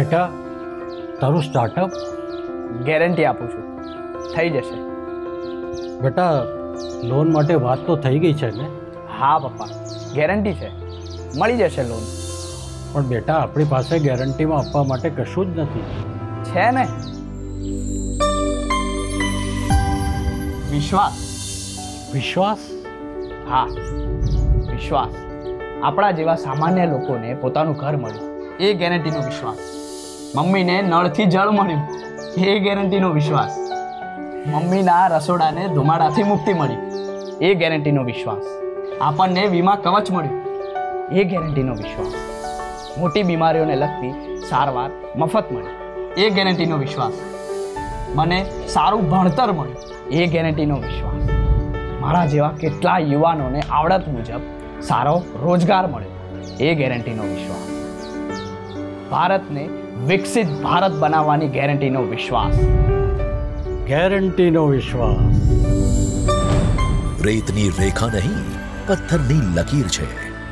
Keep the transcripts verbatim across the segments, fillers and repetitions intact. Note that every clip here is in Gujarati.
બેટા, તારું સ્ટાર્ટઅપ ગેરંટી આપું છું, થઈ જશે. બેટા, લોન માટે વાત તો થઈ ગઈ છે ને? હા પપ્પા, ગેરંટી છે, મળી જશે લોન. પણ બેટા, આપણી પાસે ગેરંટીમાં આપવા માટે કશું જ નથી. છે ને, વિશ્વાસ. વિશ્વાસ? હા, વિશ્વાસ. આપણા જેવા સામાન્ય લોકોને પોતાનું ઘર મળ્યું, એ ગેરંટીનો વિશ્વાસ. મમ્મીને નળથી જળ મળ્યું, એ ગેરંટીનો વિશ્વાસ. મમ્મીના રસોડાને ધુમાડાથી મુક્તિ મળી, એ ગેરંટીનો વિશ્વાસ. આપણને વીમા કવચ મળ્યું, એ ગેરંટીનો વિશ્વાસ. મોટી બીમારીઓને લગતી સારવાર મફત મળી, એ ગેરંટીનો વિશ્વાસ. મને સારું ભણતર મળ્યું, એ ગેરંટીનો વિશ્વાસ. મારા જેવા કેટલા યુવાનોને આવડત મુજબ સારો રોજગાર મળ્યો, એ ગેરંટીનો વિશ્વાસ. ભારતને વિકસિત ભારત બનાવવાની ગેરંટીનો વિશ્વાસ. ગેરંટીનો વિશ્વાસ. રેતની રેખા નહીં, પથ્થરની લકીર છે.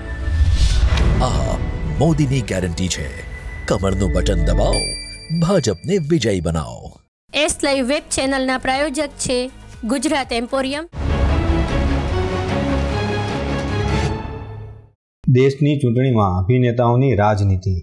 આ મોદીની ગેરંટી છે. કમરનું બટન દબાવો, ભાજપને વિજયી બનાવો. એસ લાઈવ વેબ ચેનલના પ્રાયોજક છે ગુજરાત એમ્પોરિયમ. દેશની ચૂંટણીમાં અભિનેતાઓની રાજનીતિ.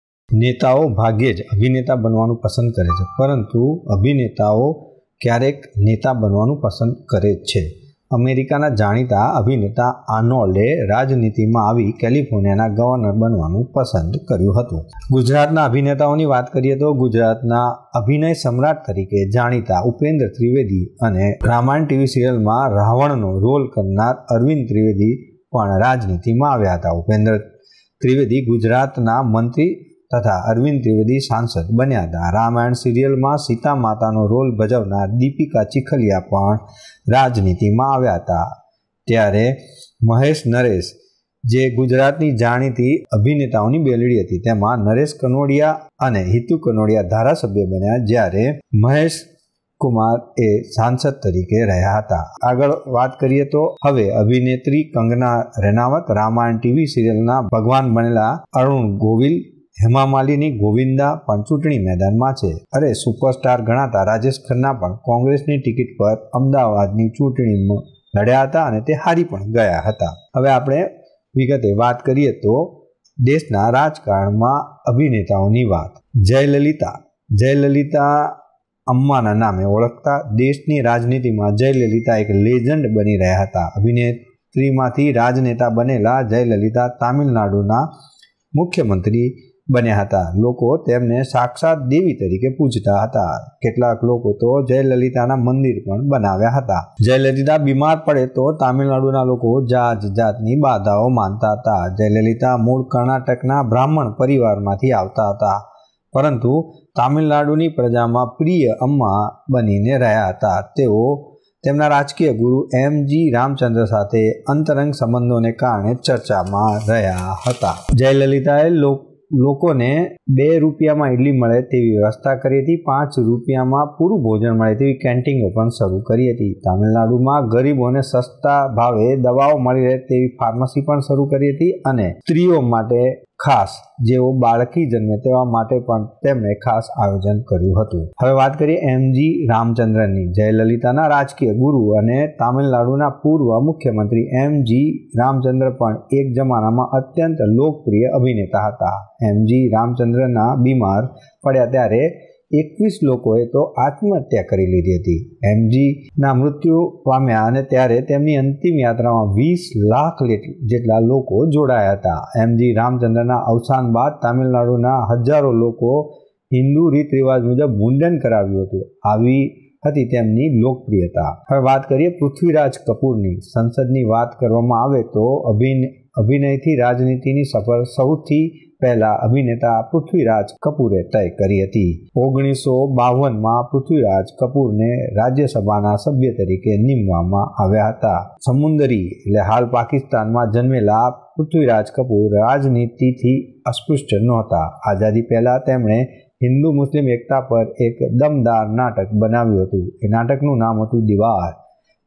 નેતાઓ ભાગ્યે જ અભિનેતા બનવાનું પસંદ કરે છે, પરંતુ અભિનેતાઓ ક્યારેક નેતા બનવાનું પસંદ કરે છે. અમેરિકાના જાણીતા અભિનેતા આર્નોલ્ડે રાજનીતિમાં આવી કેલિફોર્નિયાના ગવર્નર બનવાનું પસંદ કર્યું હતું. ગુજરાતના અભિનેતાઓની વાત કરીએ તો ગુજરાતના અભિનય સમ્રાટ તરીકે જાણીતા ઉપેન્દ્ર ત્રિવેદી અને રામાયણ ટીવી સિરિયલમાં રાવણનો રોલ કરનાર અરવિંદ ત્રિવેદી પણ રાજનીતિમાં આવ્યા હતા. ઉપેન્દ્ર ત્રિવેદી ગુજરાતના મંત્રી તથા અરવિંદ ત્રિવેદી સાંસદ બન્યા હતા. રામાયણ સિરિયલમાં સીતા માતાનો રોલ ભજવનાર દીપિકા ચીખલિયા પણ રાજનીતિમાં આવ્યા હતા. ત્યારે મહેશ નરેશ, જે ગુજરાતની જાણીતી અભિનેતાઓની બેલડી હતી, તેમાં નરેશ કનોડિયા અને હિતુ કનોડિયા ધારાસભ્ય બન્યા, જ્યારે મહેશ કુમાર એ સાંસદ તરીકે રહ્યા હતા. આગળ વાત કરીએ તો હવે અભિનેત્રી કંગના રનાવત રામાયણ ટીવી સિરિયલના ભગવાન બનેલા અરુણ ગોવિલ, હેમા માલિની, ગોવિંદા પણ ચૂંટણી મેદાનમાં છે. અરે સુપરસ્ટાર ગણાતા રાજેશ ખન્ના પણ કોંગ્રેસની ટિકિટ પર અમદાવાદની ચૂંટણીમાં લડ્યા હતા અને તે હારી પણ ગયા હતા. હવે આપણે વિગતે વાત કરીએ તો દેશના રાજકારણમાં અભિનેતાઓની વાત. જયલલિતા. જયલલિતા અમ્માના નામે ઓળખતા દેશની રાજનીતિમાં જયલલિતા એક લેજન્ડ બની રહ્યા હતા. અભિનેત્રીમાંથી રાજનેતા બનેલા જયલલિતા તામિલનાડુના મુખ્યમંત્રી બન્યા હતા. લોકો તેમને સાક્ષાત દેવી તરીકે પૂજતા હતા. કેટલાક લોકો તો જયલલિતાના મંદિર પણ બનાવ્યા હતા. જયલલિતા બીમાર પડે તો તામિલનાડુના લોકો જાત જાતની બાધાઓ માનતા હતા. જયલલિતા મૂળ કર્ણાટકના બ્રાહ્મણ પરિવારમાંથી આવતા હતા, પરંતુ તામિલનાડુની પ્રજામાં પ્રિય અમ્મા બનીને રહ્યા હતા. તેઓ તેમના રાજકીય ગુરુ એમ જી રામચંદ્ર સાથે અંતરંગ સંબંધોને કારણે ચર્ચામાં રહ્યા હતા. જયલલિતાએ લોકોને બે રૂપિયામાં ઇડલી મળે તેવી વ્યવસ્થા કરી હતી. પાંચ રૂપિયામાં પૂરું ભોજન મળે તેવી કેન્ટીનો પણ શરૂ કરી હતી. તામિલનાડુમાં ગરીબોને સસ્તા ભાવે દવાઓ મળી રહે તેવી ફાર્મસી પણ શરૂ કરી હતી અને સ્ત્રીઓ માટે ખાસ, જેઓ બાળકી જન્મે તેવા માટે પણ તેમણે ખાસ આયોજન કર્યું હતું. હવે વાત કરીએ એમ જી રામચંદ્રનની. જયલલિતાના રાજકીય ગુરુ અને તામિલનાડુના પૂર્વ મુખ્યમંત્રી એમ જી રામચંદ્ર પણ એક જમાનામાં અત્યંત લોકપ્રિય અભિનેતા હતા. એમ જી રામચંદ્રના બીમાર પડ્યા ત્યારે એકવીસ લોકોએ તો આત્મહત્યા કરી લીધી હતી. એમજીના મૃત્યુ પામ્યા અને ત્યારે તેમની અંતિમ યાત્રામાં વીસ લાખ જેટલા લોકો જોડાયા હતા. એમજી રામચંદ્રના અવસાન બાદ તામિલનાડુના હજારો લોકો હિન્દુ રીત રિવાજ મુજબ મુંડન કરાવ્યું હતું. આવી હતી તેમની લોકપ્રિયતા. હવે વાત કરીએ પૃથ્વીરાજ કપૂરની. સંસદની વાત કરવામાં આવે તો અભિનય અભિનયથી રાજનીતિની સફર સૌથી પહેલા અભિનેતા પૃથ્વીરાજ કપૂરે તય કરી હતી. ઓગણીસો બાવનમાં પૃથ્વીરાજ કપૂરને રાજ્યસભાના સભ્ય તરીકે નિમવામાં આવ્યા હતા. સમુંદરી એટલે હાલ પાકિસ્તાનમાં જન્મેલા પૃથ્વીરાજ કપૂર રાજનીતિથી અસ્પૃશ્ય નહોતા. આઝાદી પહેલા તેમણે હિન્દુ મુસ્લિમ એકતા પર એક દમદાર નાટક બનાવ્યું હતું. એ નાટકનું નામ હતું દીવાર.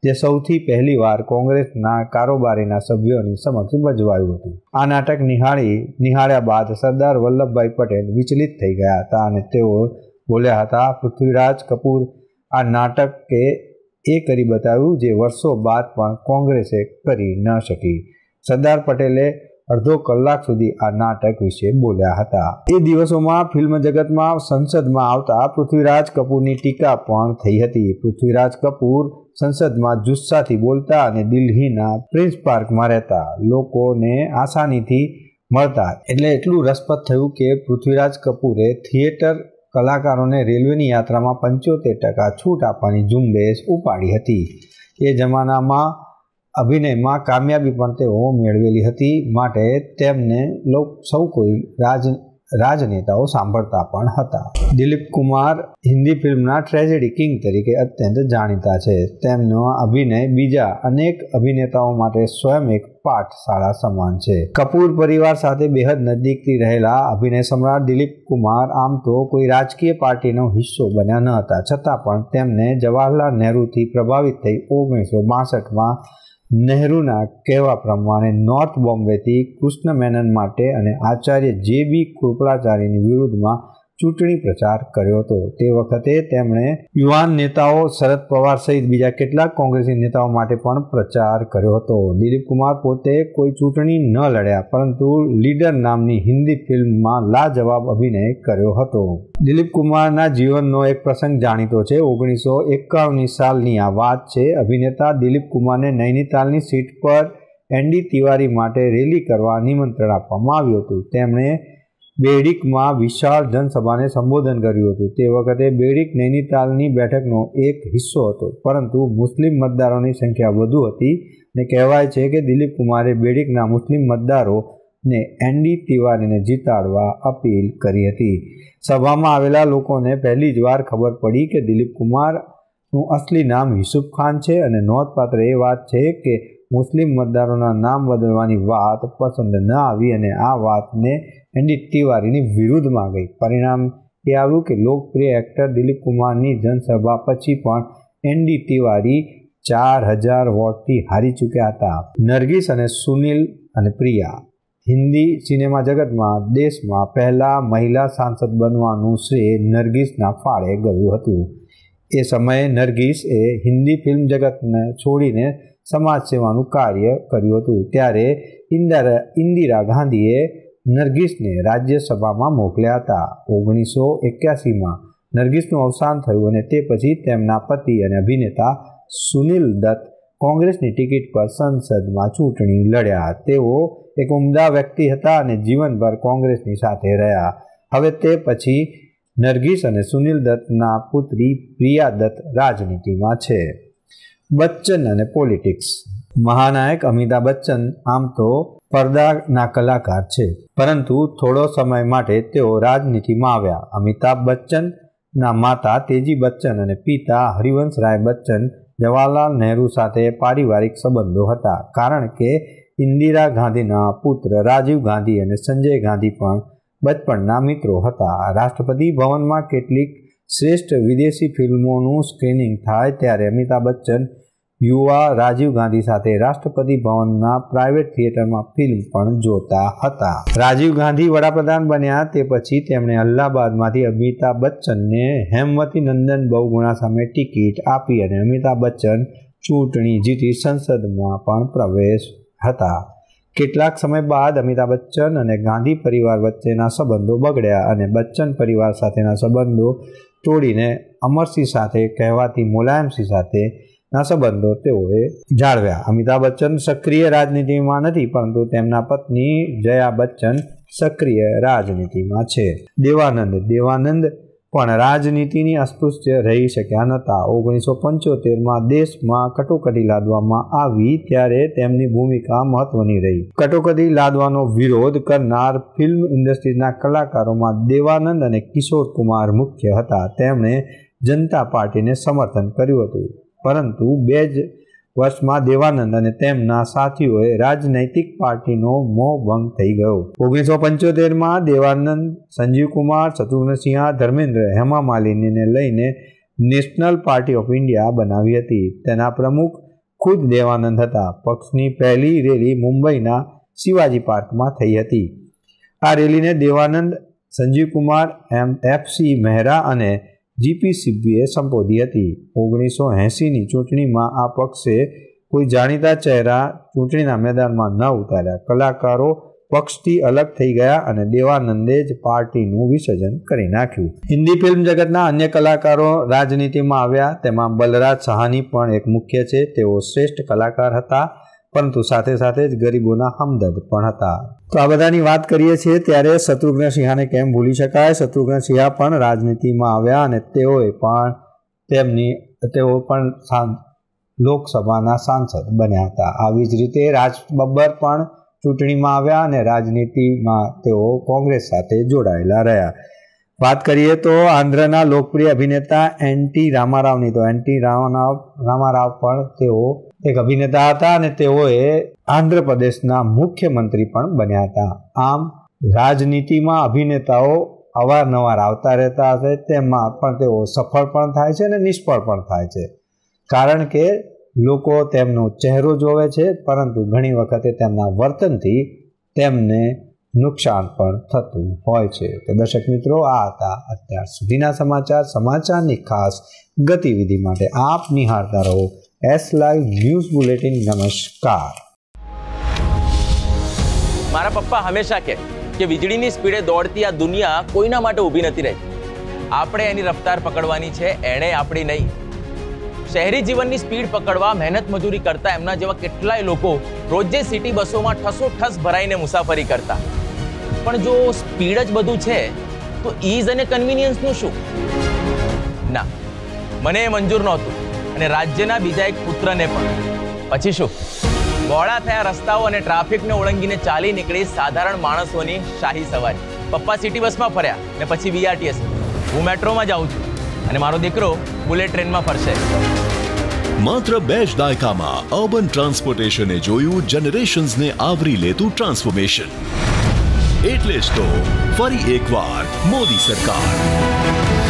જે સૌથી પહેલીવાર કોંગ્રેસના કારોબારીના સભ્યોની સમક્ષ ભજવાયું હતું. આ નાટક નિહાળી નિહાળ્યા બાદ સરદાર વલ્લભભાઈ પટેલ વિચલિત થઈ ગયા હતા અને તેઓ બોલ્યા હતા, પૃથ્વીરાજ કપૂર આ નાટકે એ કરી બતાવ્યું જે વર્ષો બાદ પણ કોંગ્રેસે કરી ન શકી. સરદાર પટેલે અડધો કલાક સુધી આ નાટક વિશે બોલ્યા હતા. એ દિવસોમાં ફિલ્મ જગતમાં સંસદમાં આવતા પૃથ્વીરાજ કપૂરની ટીકા પણ થઈ હતી. પૃથ્વીરાજ કપૂર સંસદમાં જુસ્સાથી બોલતા અને દિલ્હીના પ્રિન્સ પાર્કમાં રહેતા લોકોને આસાનીથી મળતા. એટલે એટલું રસપ્રદ થયું કે પૃથ્વીરાજ કપૂરે થિયેટર કલાકારોને રેલવેની યાત્રામાં પંચોતેર ટકા છૂટ આપવાની ઝુંબેશ ઉપાડી હતી. એ જમાનામાં અભિનયમાં કામયાબી પણ તેઓ મેળવેલી હતી, માટે તેમને લોક સૌ કોઈ રાજ રાજનેતાઓ સાંભળતા પણ હતા. દિલીપ કુમાર હિન્દી ફિલ્મના ટ્રેજેડી કિંગ તરીકે અત્યંત જાણીતા છે. તેમનો અભિનય બીજા અનેક અભિનેતાઓ માટે સ્વયં એક પાઠશાળા સમાન છે. કપૂર પરિવાર સાથે બેહદ નજીકથી રહેલા અભિનય સમ્રાટ દિલીપ કુમાર આમ તો કોઈ રાજકીય પાર્ટીનો હિસ્સો બન્યા ન હતા, છતાં પણ તેમને જવાહરલાલ નહેરુથી પ્રભાવિત થઈ ઓગણીસો બાસઠમાં નહેરુના કહેવા પ્રમાણે નોર્થ બોમ્બેથી કૃષ્ણ મેનન માટે અને આચાર્ય જે બી કૃપાચાર્યની વિરુદ્ધમાં ચૂંટણી પ્રચાર કર્યો હતો. તે વખતે તેમણે યુવાન નેતાઓ શરદ પવાર સહિત બીજા કેટલાક કોંગ્રેસી નેતાઓ માટે પણ પ્રચાર કર્યો હતો. દિલીપ કુમાર પોતે કોઈ ચૂંટણી ન લડ્યા, પરંતુ લીડર નામની હિન્દી ફિલ્મમાં લાજવાબ અભિનય કર્યો હતો. દિલીપ કુમારના જીવનનો એક પ્રસંગ જાણીતો છે. ઓગણીસો એકાવનની સાલની આ વાત છે. અભિનેતા દિલીપ કુમારને નૈનીતાલની સીટ પર એનડી તિવારી માટે રેલી કરવા નિમંત્રણ આપવામાં આવ્યું હતું. તેમણે બેડિકમાં વિશાળ જનસભાને સંબોધન કર્યું હતું. તે વખતે બેડિક નૈનીતાલની બેઠકનો એક હિસ્સો હતો, પરંતુ મુસ્લિમ મતદારોની સંખ્યા વધુ હતી અને કહેવાય છે કે દિલીપ કુમારે બેડિકના મુસ્લિમ મતદારોને એનડી તિવારીને જીતાડવા અપીલ કરી હતી. સભામાં આવેલા લોકોને પહેલી જ વાર ખબર પડી કે દિલીપ કુમારનું અસલી નામ યુસુફ ખાન છે અને નોંધપાત્ર એ વાત છે કે મુસ્લિમ મતદારોના નામ બદલવાની વાત પસંદ ન આવી અને આ વાતને એનડી તિવારીની વિરુદ્ધમાં ગઈ. પરિણામ એ આવ્યું કે લોકપ્રિય એક્ટર દિલીપ કુમારની જનસભા પછી પણ એનડી તિવારી ચાર હજાર વોટથી હારી ચૂક્યા હતા. નરગિસ અને સુનિલ અને પ્રિયા હિન્દી સિનેમા જગતમાં દેશમાં પહેલા મહિલા સાંસદ બનવાનું શ્રેય નરગિસના ફાળે ગયું હતું. એ સમયે નરગિસ એ હિન્દી ફિલ્મ જગતને છોડીને સમાજ સેવાનું કાર્ય કર્યું હતું. ત્યારે ઇન્દિરા ઇન્દિરા ગાંધીએ નરગિસને રાજ્યસભામાં મોકલ્યા હતા. ઓગણીસો એક્યાસીમાં નરગિસનું અવસાન થયું અને તે પછી તેમના પતિ અને અભિનેતા સુનિલ દત્ત કોંગ્રેસની ટિકિટ પર સંસદમાં ચૂંટણી લડ્યા. તેઓ એક ઉમદા વ્યક્તિ હતા અને જીવનભર કોંગ્રેસની સાથે રહ્યા. હવે તે પછી નરગિસ અને સુનિલ દત્તના પુત્રી પ્રિયા દત્ત રાજનીતિમાં છે. બચ્ચન અને પોલિટિક્સ. મહાનાયક અમિતાભ બચ્ચન આમ તો પડદાના કલાકાર છે, પરંતુ થોડો સમય માટે તેઓ રાજનીતિમાં આવ્યા. અમિતાભ બચ્ચનના માતા તેજી બચ્ચન અને પિતા હરિવંશ રાય બચ્ચન જવાહરલાલ નહેરુ સાથે પારિવારિક સંબંધો હતા, કારણ કે ઇન્દિરા ગાંધીના પુત્ર રાજીવ ગાંધી અને સંજય ગાંધી પણ બચપણના મિત્રો હતા. રાષ્ટ્રપતિ ભવનમાં કેટલીક શ્રેષ્ઠ વિદેશી ફિલ્મોનું સ્ક્રીનિંગ થાય ત્યારે અમિતાભ બચ્ચન યુવા રાજીવ ગાંધી સાથે રાષ્ટ્રપતિ ભવનના પ્રાઇવેટ થિયેટરમાં ફિલ્મ પણ જોતા હતા. રાજીવ ગાંધી વડાપ્રધાન બન્યા તે પછી તેમણે અલ્હાબાદમાંથી અમિતાભ બચ્ચનને હેમવતી નંદન બહુગુણા સામે ટિકિટ આપી અને અમિતાભ બચ્ચન ચૂંટણી જીતી સંસદમાં પણ પ્રવેશ હતા. કેટલાક સમય બાદ અમિતાભ બચ્ચન અને ગાંધી પરિવાર વચ્ચેના સંબંધો બગડ્યા અને બચ્ચન પરિવાર સાથેના સંબંધો તોડીને અમરસિંહ સાથે કહેવાતી મુલાયમસિંહ સાથે ના સંબંધો તેઓએ જાળવ્યા. અમિતાભ બચ્ચન સક્રિય રાજનીતિમાં નથી, પરંતુ તેમના પત્ની જયા બચ્ચન સક્રિય રાજનીતિમાં છે. દેવાનંદ દેવાનંદ પણ રાજનીતિની અસ્પૃશ્ય રહી શક્યા નહોતા. ઓગણીસો પંચોતેરમાં દેશમાં કટોકટી લાદવામાં આવી ત્યારે તેમની ભૂમિકા મહત્વની રહી. કટોકટી લાદવાનો વિરોધ કરનાર ફિલ્મ ઇન્ડસ્ટ્રીના કલાકારોમાં દેવાનંદ અને કિશોર કુમાર મુખ્ય હતા. તેમણે જનતા પાર્ટીને સમર્થન કર્યું હતું, પરંતુ બે જ વર્ષમાં દેવાનંદ અને તેમના સાથીઓએ રાજનૈતિક પાર્ટીનો મોહભંગ થઈ ગયો. ઓગણીસો પંચોતેરમાં દેવાનંદ સંજીવ કુમાર, શત્રુઘ્નસિંહા, ધર્મેન્દ્ર, હેમા માલિનીને લઈને નેશનલ પાર્ટી ઓફ ઇન્ડિયા બનાવી હતી. તેના પ્રમુખ ખુદ દેવાનંદ હતા. પક્ષની પહેલી રેલી મુંબઈના શિવાજી પાર્કમાં થઈ હતી. આ રેલીને દેવાનંદ, સંજીવકુમાર, એમ એફસી મહેરા અને જીપી સિબ્બીએ સંબોધી હતી. ઓગણીસો એંસીની ચૂંટણીમાં આ પક્ષે કોઈ જાણીતા ચહેરા ચૂંટણીના મેદાનમાં ન ઉતાર્યા. કલાકારો પક્ષથી અલગ થઈ ગયા અને દેવાનંદે જ પાર્ટીનું વિસર્જન કરી નાખ્યું. હિન્દી ફિલ્મ જગતના અન્ય કલાકારો રાજનીતિમાં આવ્યા. તેમાં બલરાજ સાહની પણ એક મુખ્ય છે. તેઓ શ્રેષ્ઠ કલાકાર હતા, પરંતુ સાથે સાથે જ ગરીબોના હમદર્દ પણ હતા. તો આ બધાની વાત કરીએ છીએ ત્યારે શત્રુઘ્ન સિંહાને કેમ ભૂલી શકાય. શત્રુઘ્ન સિંહા પણ રાજનીતિમાં આવ્યા અને તેઓએ પણ તેમની તેઓ પણ લોકસભાના સાંસદ બન્યા હતા. આવી જ રીતે રાજ બબ્બર પણ ચૂંટણીમાં આવ્યા અને રાજનીતિમાં તેઓ કોંગ્રેસ સાથે જોડાયેલા રહ્યા. વાત કરીએ તો આંધ્રના લોકપ્રિય અભિનેતા એન ટી રામારાવની, તો એન ટી રામારાવ રામારાવ પણ તેઓ એક અભિનેતા હતા અને તેઓએ આંધ્રપ્રદેશના મુખ્યમંત્રી પણ બન્યા હતા. આમ રાજનીતિમાં અભિનેતાઓ અવારનવાર આવતા રહેતા હશે. તેમાં પણ તેઓ સફળ પણ થાય છે અને નિષ્ફળ પણ થાય છે, કારણ કે લોકો તેમનો ચહેરો જોવે છે, પરંતુ ઘણી વખતે તેમના વર્તનથી તેમને નુકસાન પણ થતું હોય છે. તો દર્શક મિત્રો, આ હતા અત્યાર સુધીના સમાચાર. સમાચારની ખાસ ગતિવિધિ માટે આપ નિહાળતા રહો એસ લાઈવ ન્યૂઝ બુલેટિન. નમસ્કાર. મારા પપ્પા હંમેશા કહે કે વીજળીની સ્પીડે દોડતી આ દુનિયા કોઈના માટે ઊભી નથી રહેતી. આપણે એની રફતાર પકડવાની છે, એણે આપણી નહીં. શહેરી જીવનની સ્પીડ પકડવા મહેનત મજૂરી કરતા એમના જેવા કેટલાય લોકો રોજે સિટી બસોમાં ઠસોઠસ ભરાઈને મુસાફરી કરતા. પણ જો સ્પીડ જ બધું છે તો ઈઝ અને કન્વિનિયન્સનું શું? ના, મને એ મંજૂર નહોતું અને રાજ્યના બીજા એક પુત્રને પણ. પછી શું? ગોળા થયા રસ્તાઓ અને ટ્રાફિકને ઓળંગીને ચાલી નીકળી સાધારણ માણસોની શાહી સવારી. પપ્પા સિટી બસમાં ફર્યા ને પછી વીઆરટીએસ. હું મેટ્રોમાં જાઉં છું અને મારો દીકરો બુલેટ ટ્રેનમાં ફરશે. માત્ર બે જ દાયકામાં અર્બન ટ્રાન્સપોર્ટેશને જોયું જનરેશન્સને આવરી લેતું ટ્રાન્સફોર્મેશન. એટલે જ તો ફરી એકવાર મોદી સરકાર.